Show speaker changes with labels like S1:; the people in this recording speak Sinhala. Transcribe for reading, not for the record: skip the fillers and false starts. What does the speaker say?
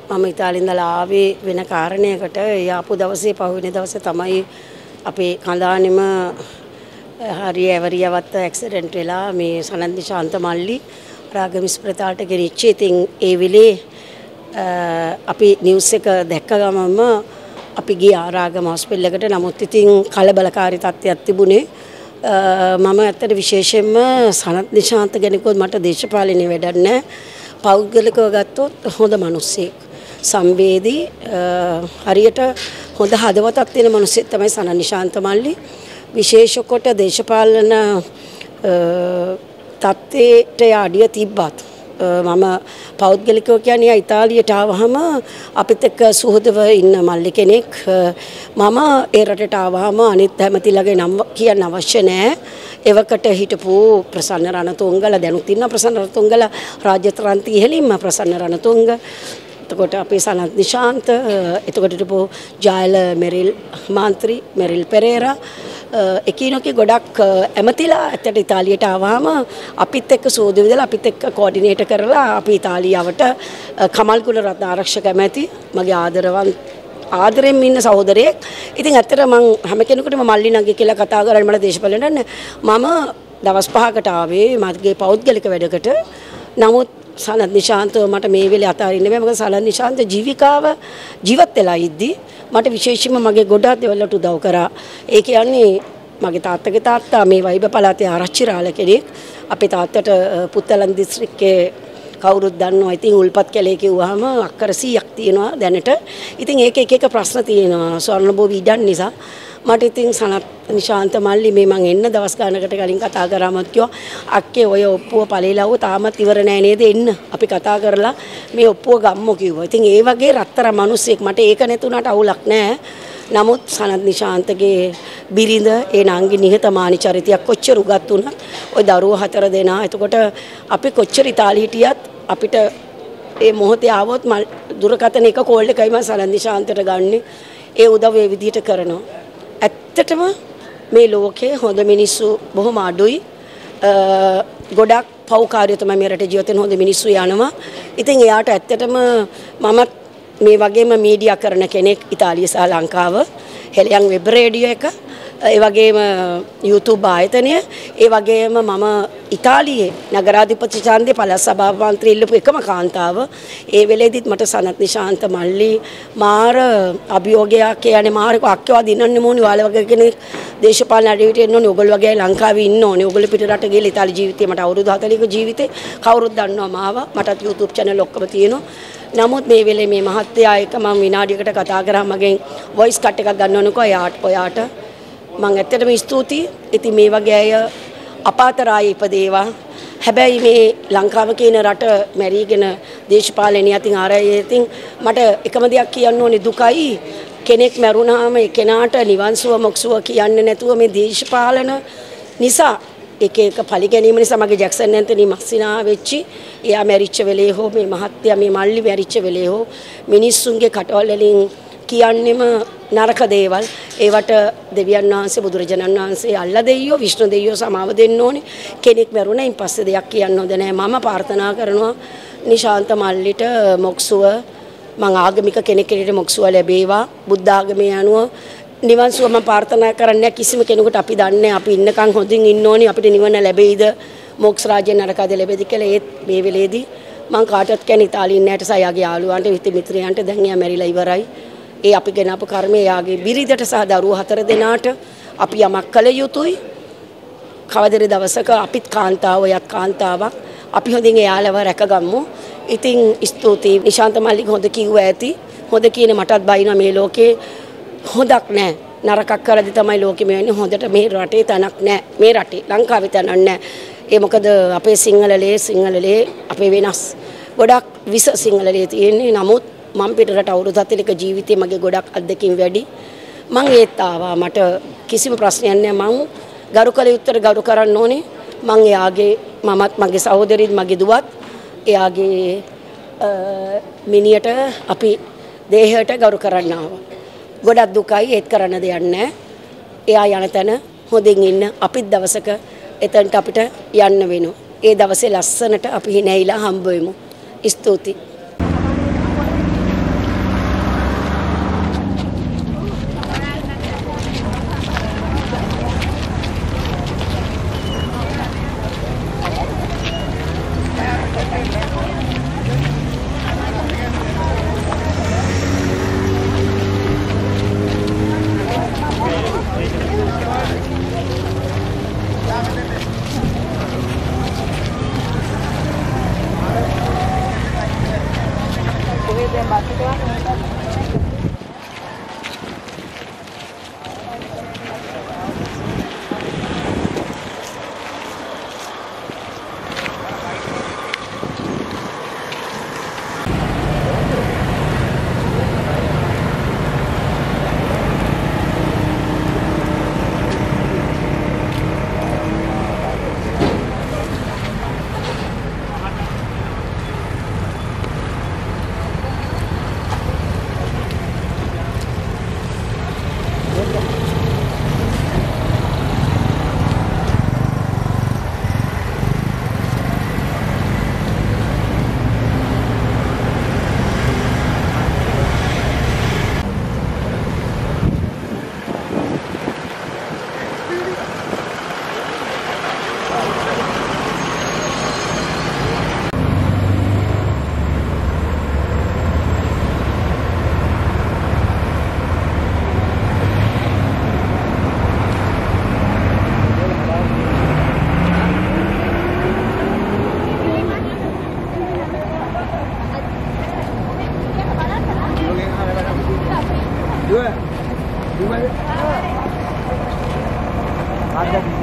S1: මම ඉතාලියෙන් ඉඳලා ආවේ වෙන කාරණයකට. ඒ ආපු දවසේ පහුවෙනි දවසේ තමයි අපේ කඳානෙම හරිය ඇවරියවත් ඇක්සිඩන්ට් වෙලා මේ සනන්දි ශාන්ත මල්ලි රාගමිස් ප්‍රතාලට ගෙනිච්ච. ඉතින් ඒ වෙලේ අපි නිවුස් එක දැක්ක ගමන්ම අපි ගියා රාගම හොස්පිටල් එකට. නමුත් ඉතින් කලබලකාරී තත්ත්වයක් තිබුණේ. මම ඇත්තට විශේෂයෙන්ම සනන්දි ශාන්ත ගැනකොත් මට දේශපාලනේ වැඩක් නැහැ. පෞද්ගලිකව ගත්තොත් හොඳ මිනිස්සෙක්. සංවේදී හරියට හොඳ හදවතක් තියෙන මිනිස්සෙක් තමයි සනන්දි ශාන්ත මල්ලි. විශේෂ කොට දේශපාලන තත්ත්වයට අඩිය තිබ්බත් මම පෞද්ගලිකව කියන්නේ ඉතාලියට ආවහම අපිත් එක්ක සුහදව ඉන්න මල්ලි කෙනෙක්. මම ඒ රටට ආවහම අනිත් හැමතිලගේ නම් කියන්න අවශ්‍ය නැහැ. එවකට හිටපු ප්‍රසන්න රණතුංගල දැනුත් ඉන්න ප්‍රසන්න රණතුංගල රාජ්‍යත්‍රාන්ති ඉහළින්ම ප්‍රසන්න රණතුංග. එතකොට අපේ සනන්දි ශාන්ත, එතකොට හිටපු ජයල මෙරිල් මාන්ත්‍රී මෙරිල් පෙරේරා එකිනෙක ගොඩක් ඇමතිලා ඇත්තට ඉතාලියට ආවම අපිත් එක්ක සෝදු විදලා අපිත් එක්ක කෝඩිනේට් කරලා අපි ඉතාලියාවට කමල් ගුණරත්න ආරක්ෂක ඇමති මගේ ආදරෙන් ඉන්න සහෝදරයෙක්. ඉතින් ඇත්තට මම හැම කෙනෙකුටම මල්ලි නංගි කියලා කතා කරන්නේ මට දේශපාලනට නෑ. මම දවස් 5කට ආවේ මගේ පෞද්ගලික වැඩකට. නමුත් සනන්දි ශාන්තව මට මේ වෙලේ අතාරින්න බෑ. මොකද සනන්දි ශාන්ත ජීවිකාව ජීවත් වෙලා ඉද්දි මට විශේෂයෙන්ම මගේ ගොඩක් දේවල්වලට උදව් කරා. ඒ කියන්නේ මගේ තාත්තගේ තාත්තා මේ වයිබ පළාතේ ආරච්චිරාල කෙනෙක්. අපේ තාත්තට පුත්තලන් දිස්ත්‍රික්කයේ කවුරුත් දන්නවා. ඉතින් උල්පත් කැලේ කිව්වහම අක්කර 100ක් තියෙනවා දැනට. ඉතින් ඒක එක ප්‍රශ්න තියෙනවා. ස්වර්ණභෝවි ඉඩන් නිසා මට ඉතින් සනන්දි ශාන්ත මල්ලි මේ මං එන්න දවස් ගානකට කලින් කතා කරාමත් කිව්වා අක්කේ ඔය ඔප්පුව ඵලෙලව තාමත් ඉවර නෑ නේද එන්න අපි කතා කරලා මේ ඔප්පුව ගම්මු කිව්වා. ඉතින් ඒ වගේ රත්තරන් මිනිස්සෙක් මට ඒක නැතුණාට අවුලක් නෑ. නමුත් සනන්දි ශාන්තගේ බිරිඳ ඒ නංගි නිහතමානී චරිතයක් කොච්චර උගත් වුණත් ওই දරුවෝ 4 දෙනා. එතකොට අපි කොච්චර ඉතාලි හිටියත් අපිට ඒ මොහොතේ ආවොත් දුරකථන එක කෝල් එකයි මම සනන්දි ශාන්තට ගන්නෙ. ඒ උදව් ඒ විදිහට කරනවා. ඇත්තටම මේ ලෝකේ හොඳ මිනිස්සු බොහොම අඩුයි. ගොඩක් පෞකාරයෝ තමයි මේ රටේ ජීවත් වෙන හොඳ මිනිස්සු යනවා. ඉතින් එයාට ඇත්තටම මමත් මේ වගේම මීඩියා කරන කෙනෙක් ඉතාලිය සහ ලංකාව හෙලියන් වෙබ් රේඩියෝ එක ඒ වගේම YouTube ආයතනය ඒ වගේම මම ඉතාලියේ නගරාධිපති ඡන්දේ පළාත් සභා මන්ත්‍රී ඉල්ලපු එකම කාන්තාව. ඒ වෙලෙදිත් මට සනන්දි ශාන්ත මල්ලි මාර අභියෝගයක් කියන්නේ මාරක අක්කවා දිනන්න ඕනේ ඔයාලා වගේ කෙනෙක් දේශපාලන අඩවියට එන්න ඕනේ. ඔයගොල්ලෝ වගේ ලංකාවේ ඉන්න ඕනේ. ඔයගොල්ලෝ පිට රට ගිහලා ඉතාලි ජීවිතේ මට අවුරුදු 40ක ජීවිතේ කවුරුත් දන්නවා මාව. මටත් YouTube channel ඔක්කොම තියෙනවා. නමුත් මේ වෙලේ මේ මහත්තයා එක මම විනාඩියකට කතා කරා මගෙන් වොයිස් කට් එකක් ගන්න ඕනකෝ ඔයාට මම ඇත්තටම ස්තුතියි. ඉතින් මේ වගේ අය අපාතරායේ ඉපදේවා. හැබැයි මේ ලංකාව කියන රට මැරීගෙන දේශපාලනය අතින් ආරයයේ ඉතින් මට එකම දෙයක් කියන්න ඕනේ දුකයි. කෙනෙක් මැරුණාම ඒ කෙනාට නිවන් සුව මොක්සුව කියන්නේ නැතුව මේ දේශපාලන නිසා එක පලි ගැනීම නිසා මගේ ජැක්සන් ඇන්තනි මස්සිනා වෙච්චි එයා මැරිච්ච වෙලේ හෝ මේ මහත්තයා මේ මල්ලි මැරිච්ච වෙලේ හෝ මිනිස්සුන්ගේ කටවල් වලින් කියන්නෙම නරක දේවල්. ඒවට දෙවියන් වහන්සේ බුදුරජාණන් වහන්සේ අල්ලා දෙයියෝ විෂ්ණු දෙයියෝ සමාව දෙන්න ඕනේ. කෙනෙක් මැරුණයින් පස්සේ දෙයක් කියන්න හොඳ නැහැ. මම ප්‍රාර්ථනා කරනවා නිශාන්ත මල්ලිට මොක්සුව මං ආගමික කෙනෙක් කෙනෙක් මොක්සුව ලැබේවා. බුද්ධ ආගමේ අනුව නිවන් සුව මම ප්‍රාර්ථනා කරන්නේ කිසිම කෙනෙකුට අපි දන්නේ අපි ඉන්නකන් හොඳින් ඉන්න ඕනේ. අපිට නිවන ලැබෙයිද මොක්ස් රාජ්‍ය නරකද ලැබෙයිද කියලා ඒත් මේ වෙලේදී මං කාටවත් කියන්නේ ඉතාලියෙන් නැට සයාගේ යාළුවන්ට විත මිත්‍රයන්ට දැන් එයා මැරිලා ඉවරයි. ඒ අපි ගෙනාපු කර්මය යාගේ බිරිඳට සහ දරුවෝ 4 දෙනාට අපි යමක් කළ යුතුයි. කවදරි දවසක අපිත් කාන්තාව යත් කාන්තාවක් අපි හොඳින් එයාලව රැකගමු. ඉතින් ස්තුතියි නිශාන්ත මල්ලික හොඳ කිව්වා ඇති. හොඳ කියන මටත් බයිනවා මේ ලෝකේ හොදක් නැහැ. නරකක් කරද්දි තමයි ලෝකෙ මේ වෙන්නේ. හොඳට මේ රටේ තනක් නැහැ. මේ රටේ ලංකාවේ තනක් නැහැ. ඒ මොකද අපේ සිංහලලේ අපේ වෙනස් ගොඩක් විස සිංහලලේ තියෙන්නේ. නමුත් මම පිටරට අවුරුදු 40ක ජීවිතේ මගේ ගොඩක් අත්දැකීම් වැඩි. මං ඒත් ආවා. මට කිසිම ප්‍රශ්නයක් නැහැ. මං ගරු කළ යුත්තට ගරු කරන්න ඕනේ. මං එයාගේ මමත් මගේ සහෝදරිත් මගේ දුවත් එයාගේ මිනියට අපි දේහයට ගරු කරන්න ආවා. ගොඩක් දුකයි ඒත් කරන්න දෙයක් නැහැ. එයා යන තැන හොඳින් ඉන්න අපිත් දවසක එතනට අපිට යන්න වෙනවා. ඒ දවසේ ලස්සනට අපි නැහිලා හම්බ වෙමු. ස්තුතියි.
S2: Dua. Ada